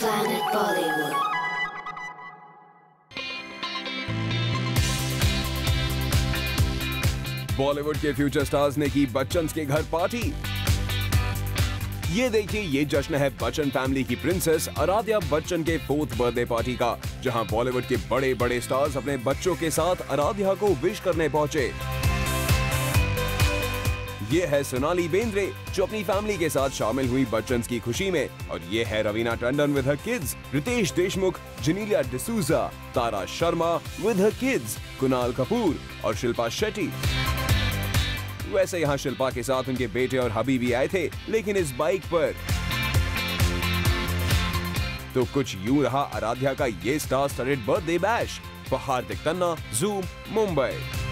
Planet Bollywood. Bollywood के future stars ने की बच्चन के घर पार्टी। ये देखिए, ये जश्न है बच्चन फैमिली की प्रिंसेस आराध्या बच्चन के 4th बर्थडे पार्टी का, जहां बॉलीवुड के बड़े बड़े स्टार्स अपने बच्चों के साथ आराध्या को विश करने पहुंचे। ये है सोनाली बेंद्रे, जो अपनी फैमिली के साथ शामिल हुई बच्चन की खुशी में, और ये है Raveena Tandon with her kids, Riteish Deshmukh, Genelia D'Souza, Tara Sharma with her kids, Kunal Kapoor और शिल्पा शेट्टी। वैसे यहाँ शिल्पा के साथ उनके बेटे और हबी भी आए थे, लेकिन इस बाइक पर। तो कुछ यूं रहा आराध्या का ये star studded birthday bash. Hardik Tanna, Zoom, Mumbai.